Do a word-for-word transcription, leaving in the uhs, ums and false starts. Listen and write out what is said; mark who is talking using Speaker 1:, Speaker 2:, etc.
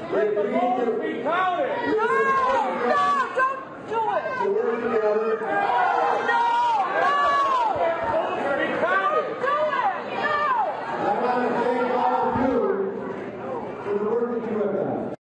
Speaker 1: Let the votes be counted.
Speaker 2: No, no, don't do it.